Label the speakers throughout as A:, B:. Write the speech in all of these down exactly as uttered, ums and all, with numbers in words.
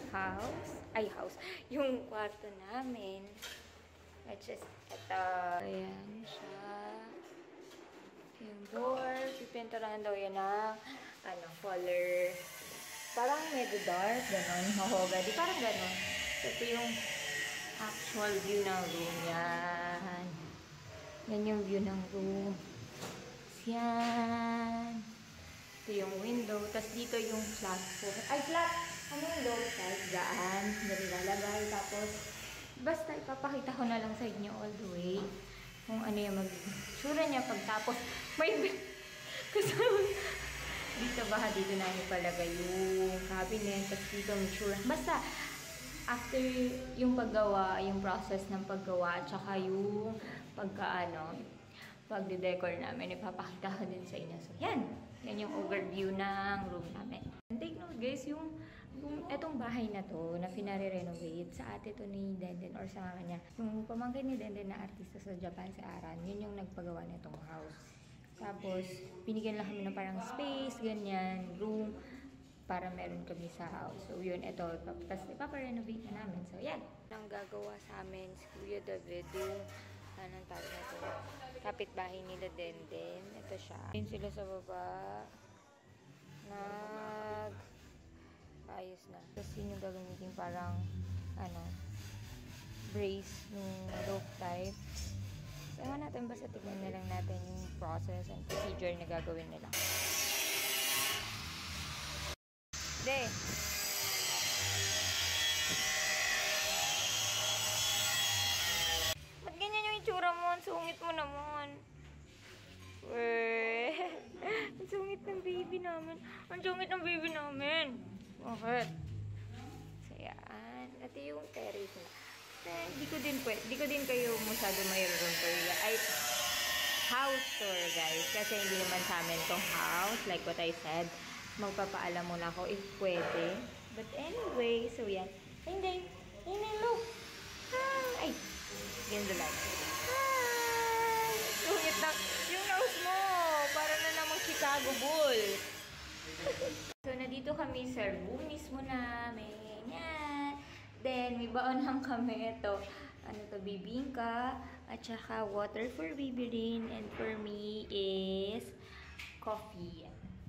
A: house. Ay, house. Yung kwarto namin. Which is, ito. Ayan siya. Yung door. Pipinturahan daw yan ng, ano, color. Parang medyo dark. Ganon. Mahoga. Di parang ganon. Ito yung actual view ng room. Yan. Yan yung view ng room. Yan. Ito yung window. Tapos dito yung flat floor. Ay, flat! Ano yung low side? Daan. Dali lalagay. Tapos, basta ipapakita ko na lang sa inyo all the way. Kung ano yung mag-sura niya pagtapos. May... Kasama... Dito ba? Dito na ipalagay yung cabinet. Tapos dito may sura. Basta, after yung paggawa, yung process ng paggawa, at saka yung pagkaano, pagde-decor namin, ipapakita ko din sa inyo. So, yan. Yan yung overview ng room namin. And take note, guys, yung, yung etong bahay na to, na pinare-renovate, sa ate to ni Denden, or sa mama niya. Yung pamangkin ni Denden na artista sa Japan, si Aran, yun yung nagpagawa nitong house. Tapos, binigyan lang kami ng parang space, ganyan, room, para meron kami sa house. So, yun, ito. Tapos, ipaparenovate na namin. So, yan. Ang gagawa sa amin, si Kuya David, yung, anong tawag na ito? Kapitbahay nila Denden. Ito siya. Yun sila sa baba. Nag... Ayos na. Tapos, yun yung gagamitin parang, ano, brace, yung rope type. So, ewan natin, basta tignan na lang natin yung process and procedure na gagawin nila. De! Ba't ganyan yung itsura mo? Ang sungit mo naman. Weh! Ang sungit ng baby namin. Ang sungit ng baby namin. Bakit? So, yan. Ito yung terrace na. Eh, di ko din pwede. Di ko din kayo masyado mayroon tour. Ay, house tour, guys. Kasi hindi naman sa amin tong house. Like what I said. Magpapaalam muna ako if pwede. But anyway, so yan. Hindi. Hindi, look. Hi! Ay! Ganda lang. Hi! Sungit na. Yung nose mo. Para na namang Chicago Bull. So, nandito kami sa room mismo namin. Yan. Then, may baonhan kami. Ito. Ano to? Bibingka. At saka water for baby rin. And for me is coffee.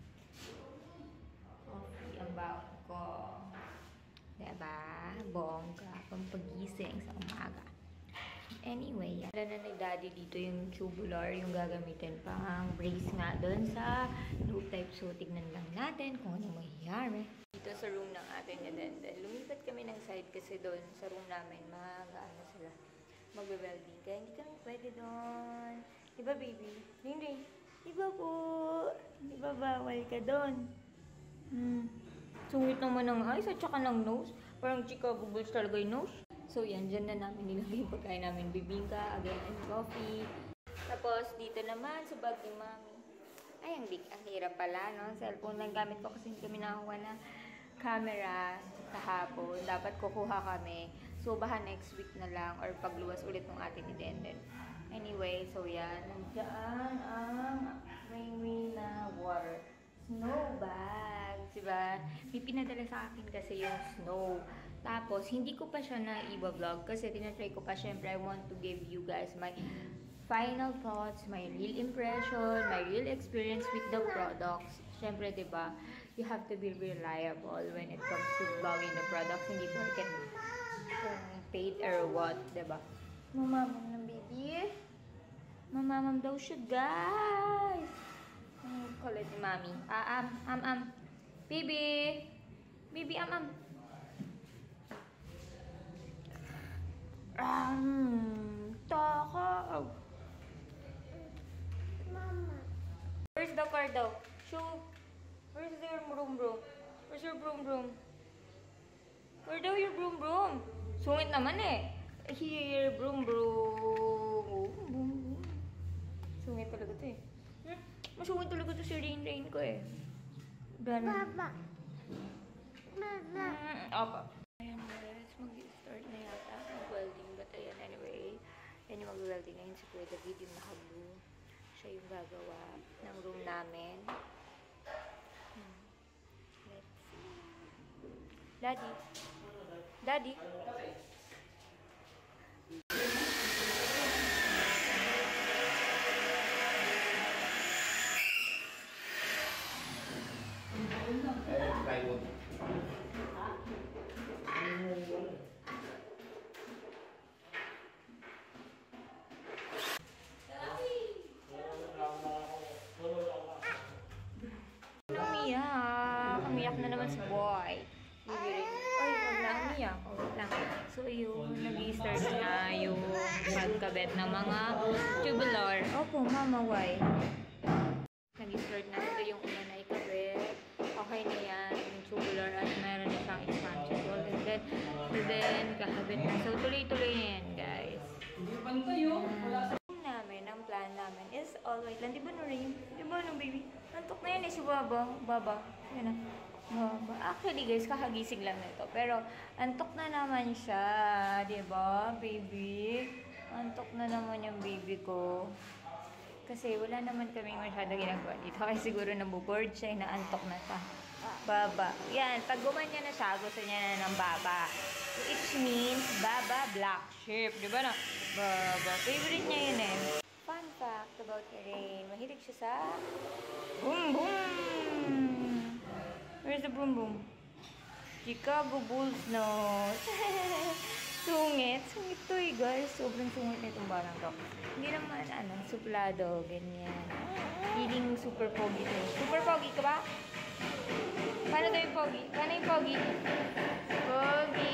A: Ang baon ko. Diba? Bongga. Pampagising sa umaga. Anyway, yan. Wala na ni Daddy dito yung tubular, yung gagamitin pang brace nga doon sa loop type. So, tignan lang natin kung anong mangyayari. Dito sa room ng atin ni Denden. Lumipat kami ng side kasi doon sa room namin, mag-ano sila, magbe-welding. Kaya hindi kami pwede doon. Diba, baby? Ring-ring. Diba po? Diba bawal ka doon? Hmm. Sungit naman ng eyes at saka ng nose. Parang Chicago Bulls talaga yung nose. So, yan. Dyan na namin nilagay yung pagkain namin. Bibingka, again, and coffee. Tapos, dito naman sa bag ni Mami. Ay, ang, big, ang hirap pala, no? Cellphone lang gamit ko kasi hindi kami nakakuha ng camera kahapon. Dapat kukuha kami. So, baka next week na lang or pagluwas ulit ng atin ni Denden. Anyway, so yan. Nandiyan ang rainy na water. Snow bag, diba? May pinadala sa akin kasi yung snow. Tapos, hindi ko pa siya na-i-vlog kasi tinatry ko pa. Siyempre, I want to give you guys my final thoughts, my real impression, my real experience with the products. Siyempre, diba? You have to be reliable when it comes to vlogging the products. Hindi porket kung paid or what, diba? Mamamam ng baby. Mamamam daw siya, guys. Ang kulit ni Mami. Ah, am, am, am. Baby! Baby, am, am. Um, taka. Mama. Where's the car daw? Show. Where's your broom broom? Where's your broom broom? Where daw your broom broom? Sungit naman eh. Here, broom broom. Oh, broom broom. Sungit talaga to eh. Hmm? Masungit talaga to si Rain Rain ko eh. Baba. Baba. Hmm, apa. Ayan guys, mag-start na yata mag-welding. But ayan, anyway. Yan yung mag-welding ngayon si Kuya David, yung naka-blue. Siya yung gagawa ng room namin. Hmm. Let's see. Daddy. Daddy.
B: Plywood.
A: Umiyak. Umiyak na naman si boy. Ay, wag lang umiyak. Oh, wag lang. So, yung nag-start na yung pagkabit ng mga tubular. Opo, mama, why? Nag-start na ito yung una na ikabit. Okay na yan. Yung tubular at meron na siyang expansion wall. And then, and then, kakabit na. So, tuloy-tuloy na yan, guys.
C: Hindi pantay yun. Wala sa...
A: namin, ang plan namin is all white lang. Di ba, Noreen? Di ba, no, baby? Nantok na yan eh, si Baba. Baba. Yan na. Baba. Actually, guys, kakagising lang nito. Pero, antok na naman siya. Di ba, baby? Antok na naman yung baby ko. Kasi wala naman kaming masyado ginagawa dito. Kaya siguro nabuboard siya, inaantok na siya. Baba. Yan, pag gumanya na siya, gusto niya na ng baba. Which means, baba, black sheep. Di ba na? Baba. Favorite niya yun eh. Fun fact about Erin. Mahilig siya sa boom boom. Where's the boom boom? Chicago Bulls nose. Sungit. Sungit to eh, guys. Sobrang sungit na itong barang to. Hindi naman, ano, suplado. Ganyan. Feeling super pogi to. Super pogi ka ba? Paano daw yung pogi? Paano yung pogi? Pogi!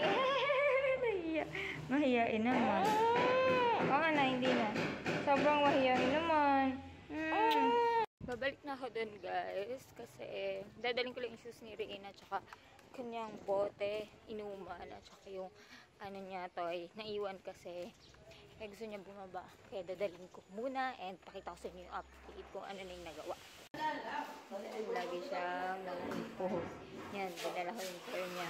A: Mahiya. Mahiyain naman. Baka na, hindi na. Sobrang mahiyain naman. Mm. Babalik na ako dun, guys. Kasi, dadalhin ko lang yung shoes ni Reina at saka kanyang bote, inuman at saka yung ano niya, toy. Naiwan kasi. Kaya gusto niya bumaba. Kaya dadalhin ko muna and pakita ko sa inyo yung update kung ano na yung nagawa. Lagi siyang nag-ipo. Yan, dinala ko yung toy niya.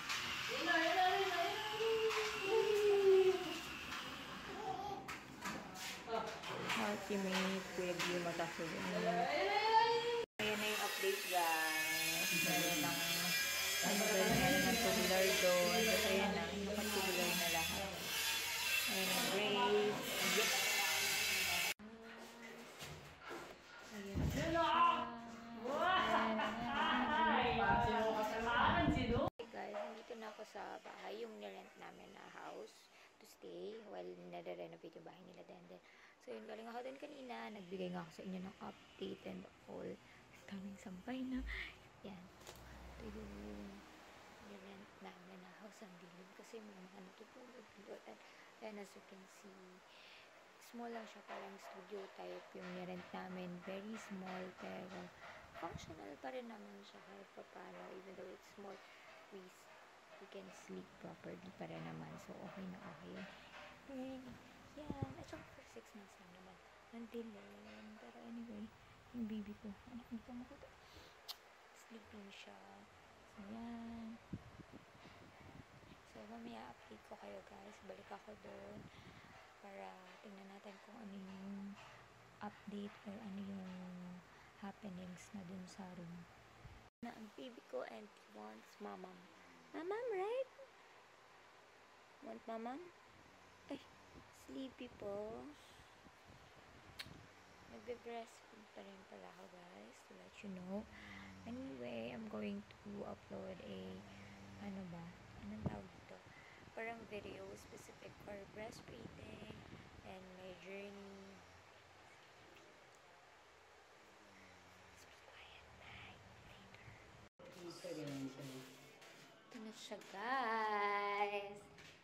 A: Ultimate, Kuya Gio, matasugan niya. Ayan na yung update, guys. Meron ng ano doon, meron ng tubular doon. Basta yan na, nakatubular na lahat. Ayan ang brace. Yep. Ayan na siya. Guys, nandito na ako sa bahay, yung nirent namin na house to stay while nare-renovate yung bahay nila din. So yun, galing ako din kanina. Nagbigay nga ako sa inyo ng update and all. Daming sampay na. Yan. Ito yung nirent namin na house ang dilim kasi may mga natutulog. And as you can see, small lang siya, parang studio type yung nirent namin. Very small pero functional pa rin naman siya kahit pa paano. Even though it's small, we, we can sleep properly pa rin naman. So, okay na okay yun. And, yan. At saka for six months lang naman. Until then. Pero anyway, yung baby ko, anak, hindi ko makita. Sleeping siya. So, yan. So, mamaya update ko kayo, guys. Balik ako doon para tingnan natin kung ano yung update or ano yung happenings na dun sa room. Na ang baby ko and wants mamam. Mamam, right? Want mamam? Ay, sleepy po. Nagbe-breastfeed pa rin pala ako, guys, to let you know. Anyway, I'm going to upload a, ano ba? Anong tawag dito? Parang video specific for breastfeeding and my journey. Ito na siya, guys.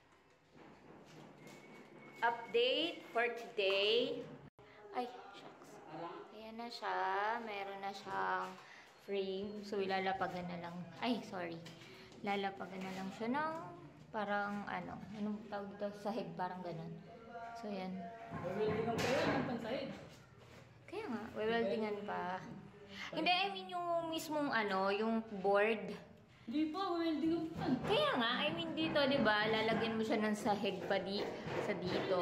A: Update for today. Ay, shucks. Ayan na siya. Meron na siyang frame. So, ilalapagan na lang. Ay, sorry. Lalapagan na lang siya ng parang, ano, anong tawag dito? Sahig, parang ganun. So, yan.
C: Weldingan pa yan, ang pansahid.
A: Kaya nga, weldingan pa. Hindi, I mean yung mismong ano, yung board.
C: Hindi pa, weldingan pa.
A: Kaya nga, I mean dito, di ba, lalagyan mo siya ng sahig pa di, sa dito.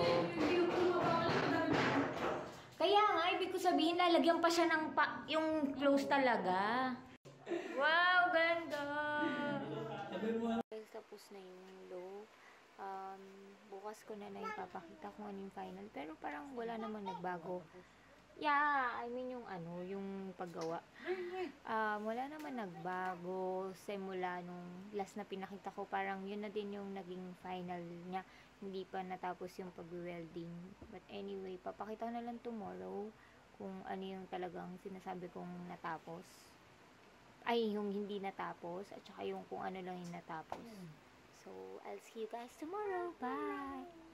A: Kaya nga, ibig ko sabihin, lalagyan pa siya ng pa, yung close talaga. Wow, ganda! Guys, tapos na yung low. Um, bukas ko na na ipapakita kung ano yung final. Pero parang wala namang nagbago. Yeah, I mean yung ano, yung paggawa. Um, wala naman nagbago simula nung last na pinakita ko. Parang yun na din yung naging final niya. Hindi pa natapos yung pag-welding. But anyway, papakita ko na lang tomorrow kung ano yung talagang sinasabi kong natapos. Ay, yung hindi natapos. At saka yung kung ano lang yung natapos. So, I'll see you guys tomorrow. Bye!